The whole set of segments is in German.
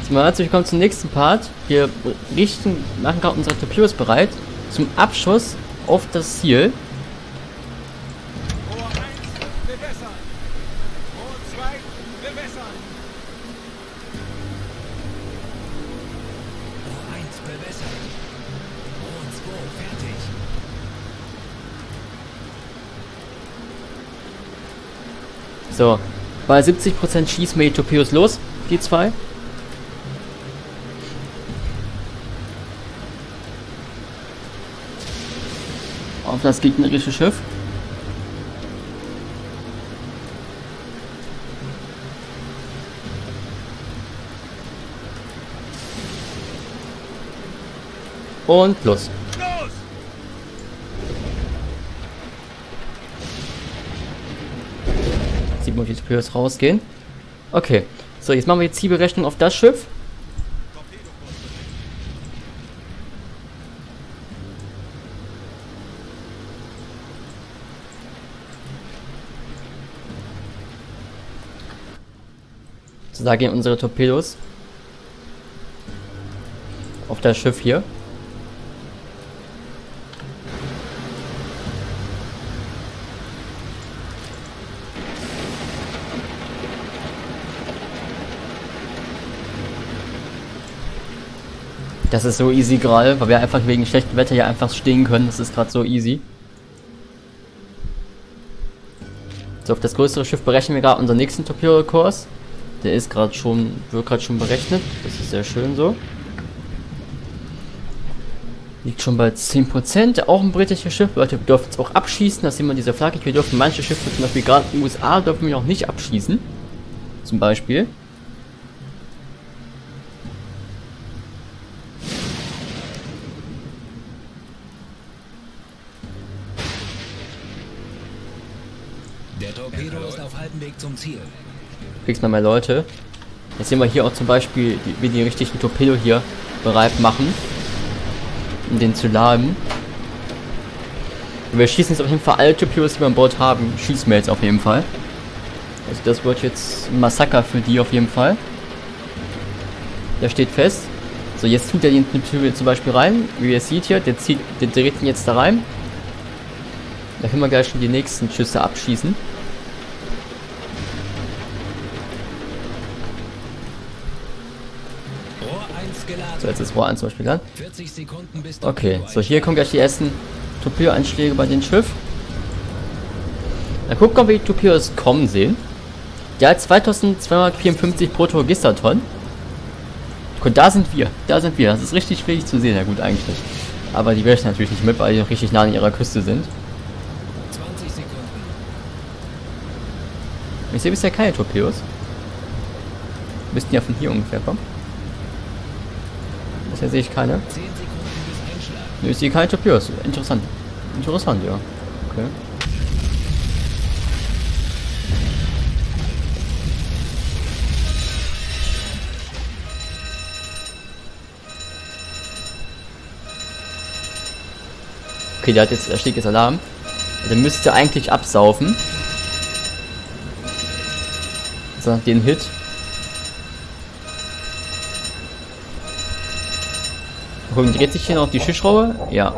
So, also wir kommen zum nächsten Part. Wir machen gerade unsere Torpedos bereit zum Abschuss auf das Ziel. Rohr 1, bewässern. Rohr 2, bewässern. Rohr 1 bewässert. Rohr 2 fertig. So, bei 70% schießen wir die Torpedos los, die zwei. Auf das gegnerische Schiff. Und los. Los! Sieht man, wie die Torpedos rausgehen. Okay, so jetzt machen wir die Zielberechnung auf das Schiff. So, da gehen unsere Torpedos auf das Schiff hier. Das ist so easy gerade, weil wir einfach wegen schlechtem Wetter hier einfach stehen können. Das ist gerade so easy. So, auf das größere Schiff berechnen wir gerade unseren nächsten Torpedo-Kurs. Der ist gerade schon, wird gerade schon berechnet. Das ist sehr schön so. Liegt schon bei 10%. Auch ein britisches Schiff. Leute, wir dürfen es auch abschießen. Das sehen wir diese Flagge. Wir dürfen manche Schiffe, zum Beispiel gerade in den USA, dürfen wir auch nicht abschießen. Zum Beispiel. Der Torpedo ist auf halbem Weg zum Ziel. Kriegst mal mehr Leute. Jetzt sehen wir hier auch zum Beispiel, wie die richtigen Torpedo hier bereit machen, um den zu laden. Und wir schießen jetzt auf jeden Fall alle Torpedos, die wir an Bord haben, schießen wir jetzt auf jeden Fall. Also das wird jetzt ein Massaker für die auf jeden Fall. Der steht fest. So, jetzt tut er den Torpedo zum Beispiel rein, wie ihr seht hier, der dreht ihn jetzt da rein. Da können wir gleich schon die nächsten Schüsse abschießen. So, jetzt ist Rohr 1 zum Beispiel dann. 40 Sekunden bis Okay, so hier kommen gleich die ersten Torpedo-Einschläge bei dem Schiff. Dann gucken wir, wie die Torpedos kommen sehen. Der hat 2254 pro Torgisterton. Und da sind wir. Da sind wir. Das ist richtig schwierig zu sehen. Ja gut, eigentlich nicht. Aber die rechnen natürlich nicht mit, weil die noch richtig nah an ihrer Küste sind. 20 Sekunden. Ich sehe bisher keine Torpedos. Müssten ja von hier ungefähr kommen. Bisher sehe ich keine. 10 Sekunden bis Einschlag. Nö, ich sehe keine Torpedos. Interessant. Interessant, ja. Okay. Okay, der hat jetzt, da steht jetzt Alarm. Der müsste eigentlich absaufen. So, den Hit. Gucken, dreht sich hier noch die Schiffsschraube? Ja.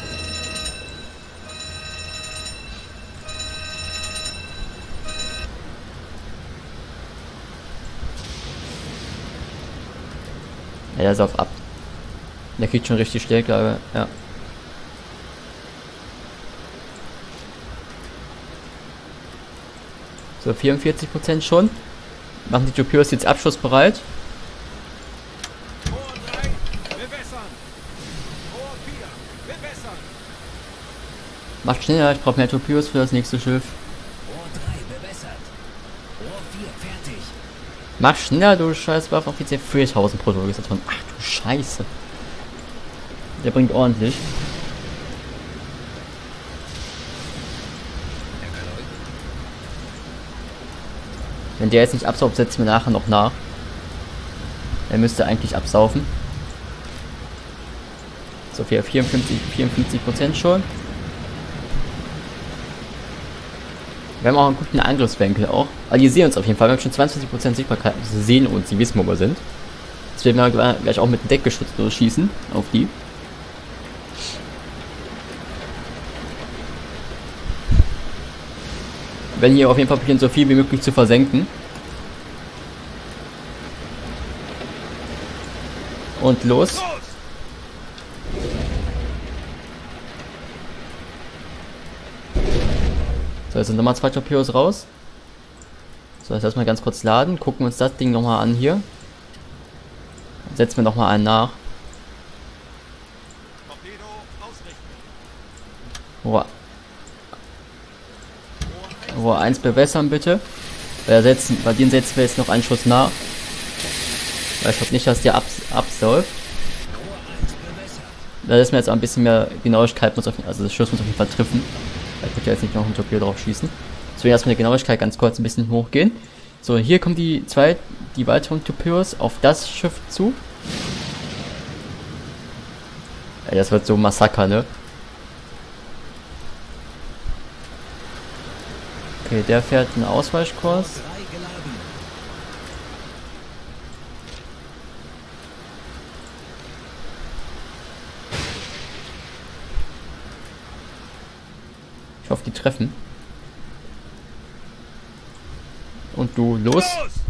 Ja, der ist auf ab. Der kriegt schon richtig schnell, glaube ich. Ja. So, 44% schon. Machen die Torpedos jetzt abschussbereit. Rohr 3, bewässern. Rohr 4, bewässern. Macht schneller, ich brauche mehr Torpedos für das nächste Schiff. Rohr 3 bewässert. Rohr 4 fertig. Mach schneller, du scheiß Waffe, offiziell 4000 pro Torgisterton. Ach du Scheiße. Der bringt ordentlich. Wenn der jetzt nicht absauft, setzen wir nachher noch nach. Er müsste eigentlich absaufen. So, 54% schon. Wir haben auch einen guten Angriffswinkel auch. Aber die sehen uns auf jeden Fall. Wir haben schon 22% Sichtbarkeit. Sie sehen uns, sie wissen, wo wir sind. Jetzt werden wir gleich auch mit dem Deckgeschütz durchschießen auf die. Wir werden hier auf jeden Fall probieren, so viel wie möglich zu versenken. Und los. So, jetzt sind nochmal 2 Torpedos raus. So, jetzt erstmal ganz kurz laden. Gucken wir uns das Ding nochmal an hier. Dann setzen wir nochmal einen nach. Rohr 1 bewässern bitte. Bei denen setzen wir jetzt noch einen Schuss nach. Weil ich glaube nicht, dass der absäuft. Da ist mir jetzt auch ein bisschen mehr Genauigkeit, also das Schuss muss auf jeden Fall treffen. Ich würde ja jetzt nicht noch ein Torpedo drauf schießen. Deswegen erstmal die Genauigkeit ganz kurz ein bisschen hochgehen. So, hier kommen die weiteren Torpedos auf das Schiff zu. Ja, das wird so ein Massaker, ne? Okay, der fährt einen Ausweichkurs. Ich hoffe, die treffen. Und du, los!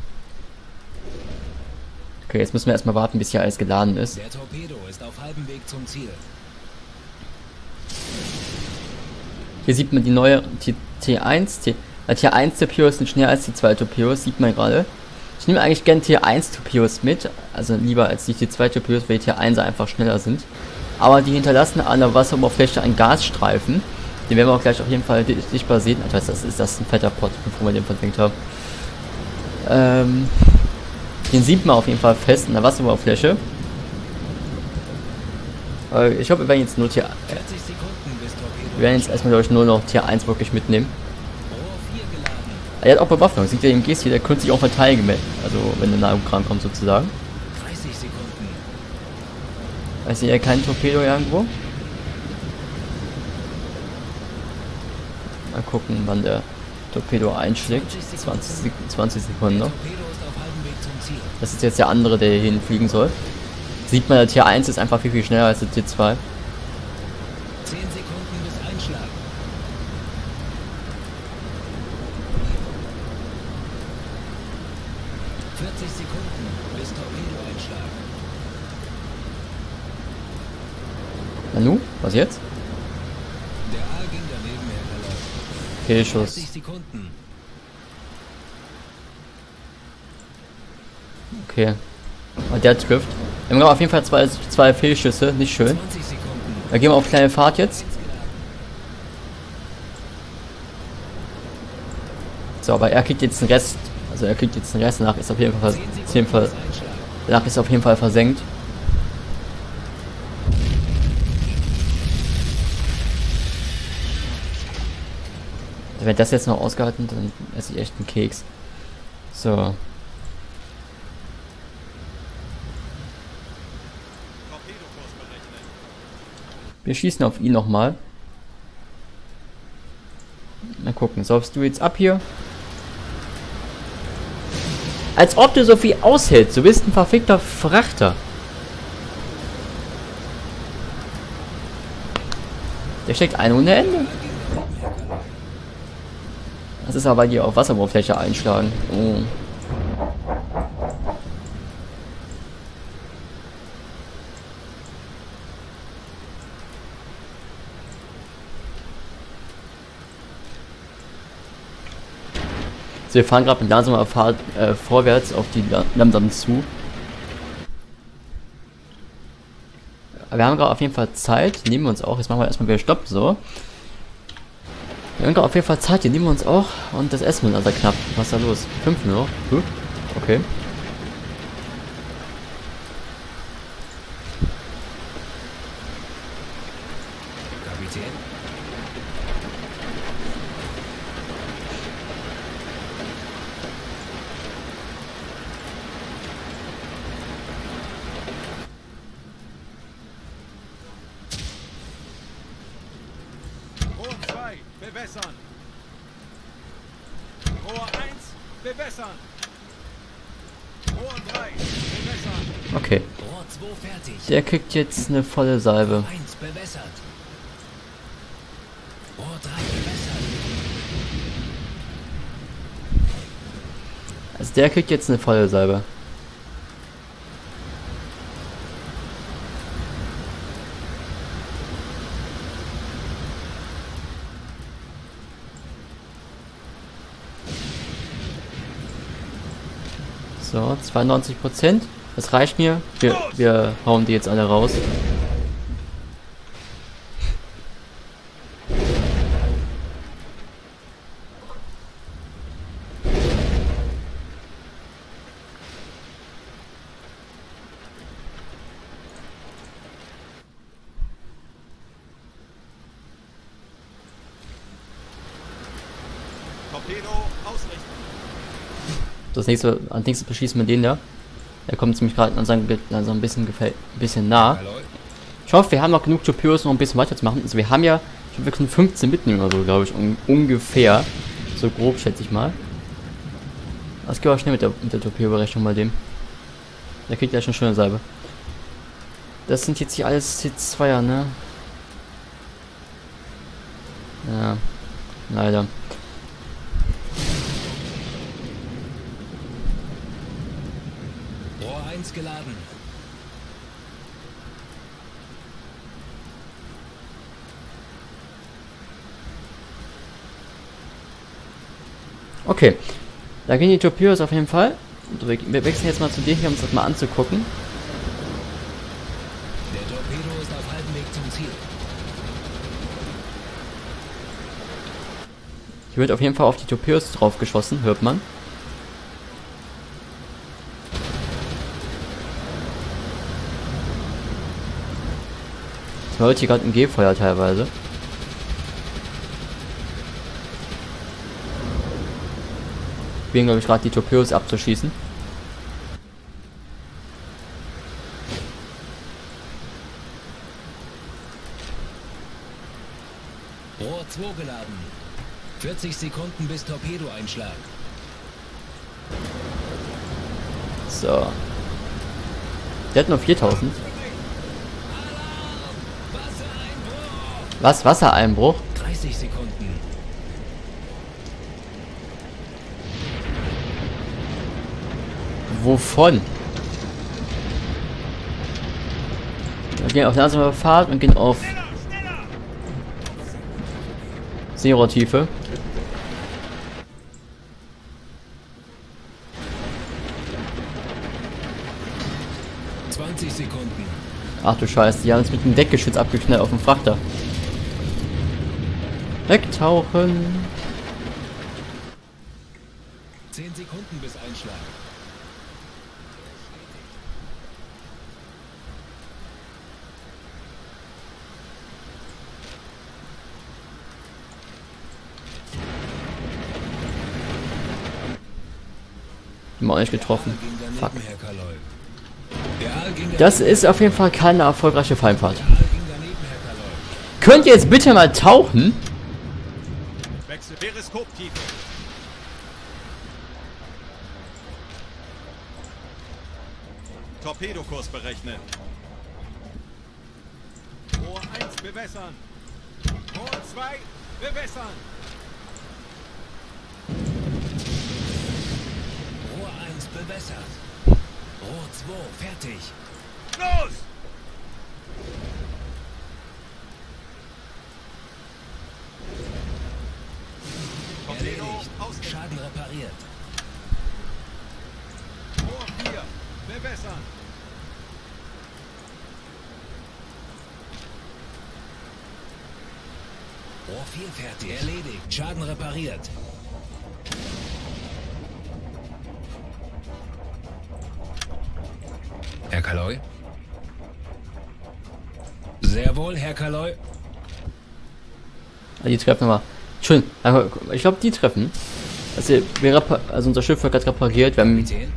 Okay, jetzt müssen wir erstmal warten, bis hier alles geladen ist. Der Torpedo ist auf halbem Weg zum Ziel. Hier sieht man die neue T1. Tier 1 Torpedos sind schneller als die 2 Torpedos, sieht man gerade. Ich nehme eigentlich gerne Tier 1 Torpedos mit, also lieber als die Tier 2 Torpedos, weil die Tier 1 einfach schneller sind. Aber die hinterlassen an der Wasseroberfläche einen Gasstreifen. Den werden wir auch gleich auf jeden Fall sichtbar sehen. Das heißt, das ist ein fetter Pot, bevor wir den versenkt haben. Den sieht man auf jeden Fall fest in der Wasseroberfläche. Ich glaube, wir werden jetzt nur wir werden jetzt erstmal nur noch Tier 1 wirklich mitnehmen. Er hat auch Bewaffnung, sieht ihr den Gest hier, der könnte sich auch verteidigen, also wenn der Nahung kommt sozusagen. 30 Sekunden. Ich sehe ja kein Torpedo irgendwo. Mal gucken, wann der Torpedo einschlägt. 20 Sekunden noch. Das ist jetzt der andere, der hier hinfliegen soll. Sieht man, der Tier 1 ist einfach viel schneller als der Tier 2. 10 Sekunden bis Einschlag. 40 Sekunden bis Torpedo-Einschlag. Nanu, was jetzt? Der A ging daneben her verloren. Fehlschuss. 30 Sekunden. Okay. Und der trifft. Wir haben auf jeden Fall zwei Fehlschüsse, nicht schön. 20 Sekunden. Da gehen wir auf kleine Fahrt jetzt. So, aber er kriegt jetzt den Rest. Also er kriegt jetzt den Rest, danach ist auf jeden Fall, danach ist auf jeden Fall versenkt. Also wenn das jetzt noch ausgehalten, dann esse ich echt einen Keks. So. Wir schießen auf ihn nochmal. Mal gucken, saufst du jetzt ab hier? Als ob du so viel aushältst. Du bist ein verfickter Frachter. Der steckt ein ohne Ende. Das ist aber hier auf Wasseroberfläche einschlagen. Oh. So, wir fahren gerade mit langsamer Fahrt vorwärts auf die Lamsam zu. Aber wir haben gerade auf jeden Fall Zeit. Nehmen wir uns auch. Jetzt machen wir erstmal wieder Stopp. So. Wir haben gerade auf jeden Fall Zeit. Die nehmen wir uns auch. Und das essen wir also knapp. Was ist da los? 5 nur noch. Okay. Kapitän. Rohr 2, bewässern. Rohr 1, bewässern. Rohr 3, bewässern. Okay. Rohr 2 fertig. Der kriegt jetzt eine volle Salbe. 1 bewässert. Rohr 3 bewässert. Also der kriegt jetzt eine volle Salbe. So, 92%. Das reicht mir. Wir hauen die jetzt alle raus. Torpedo ausrichten. Als nächstes beschießen wir den da. Der kommt nämlich gerade an seinem ein bisschen nah. Ich hoffe, wir haben noch genug Torpedos, noch ein bisschen weiter zu machen. Also wir haben ja, ich habe wirklich 15 mitnehmen oder so, glaube ich, ungefähr. So grob, schätze ich mal. Das geht auch schnell mit der Torpedo-Berechnung bei dem. Der kriegt ja schon schöne Salbe. Das sind jetzt hier alles Zweier, ne? Ja, leider. Rohr 1 geladen. Okay, da gehen die Torpedos auf jeden Fall. Wir wechseln jetzt mal zu dir hier, um uns das mal anzugucken. Der Torpedo ist auf halbem Weg zum Ziel. Hier wird auf jeden Fall auf die Torpedos drauf geschossen, hört man. Das hört hier gerade im G-Feuer teilweise. Wir glaube ich gerade die Torpedos abzuschießen. Rohr 2 geladen. 40 Sekunden bis Torpedoeinschlag. So. Der hat nur 4000. Was? Wassereinbruch? 30 Sekunden. Wovon? Wir gehen auf langsame Fahrt und gehen auf Zero-Tiefe. Sekunden. Ach du Scheiße, die haben uns mit dem Deckgeschütz abgeknallt auf dem Frachter. Wegtauchen. 10 Sekunden bis Einschlag. Immer auch nicht getroffen. Fuck. Fuck. Das ist auf jeden Fall keine erfolgreiche Fallfahrt. Könnt ihr jetzt bitte mal tauchen? Wechsel Periskoptiefe. Torpedokurs berechnen. Rohr 1 bewässern. Rohr 2 bewässern. Rohr 1 bewässert. Rohr 2 fertig. Los! Torpedo ausrichten. Schaden repariert. Rohr 4 bewässern. Rohr 4 fertig. Erledigt. Schaden repariert. Herr Kaloy? Sehr wohl, Herr Kaloy. Die treffen wir. Schön. Ich glaube, die treffen. Also, unser Schiff wird gerade repariert. Wir haben Kapitän?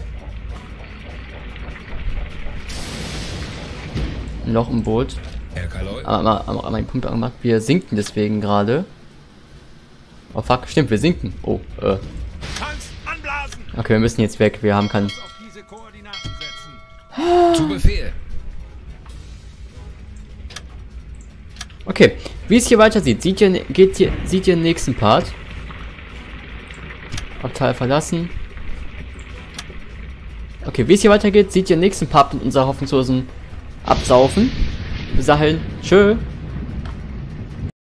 ein Loch im Boot. Herr Kaloy? Aber meinen Punkt angemacht. Wir sinken deswegen gerade. Oh fuck, stimmt, wir sinken. Oh, Tanks anblasen. Okay, wir müssen jetzt weg. Wir haben keinen. Auf diese Koordinaten setzen. Zu Befehl. Okay, wie es hier weitersieht, seht ihr den nächsten Part. Abteil verlassen. Okay, wie es hier weitergeht, seht ihr den nächsten Part mit unserer hoffnungslosen Absaufen. Bis dahin, tschö.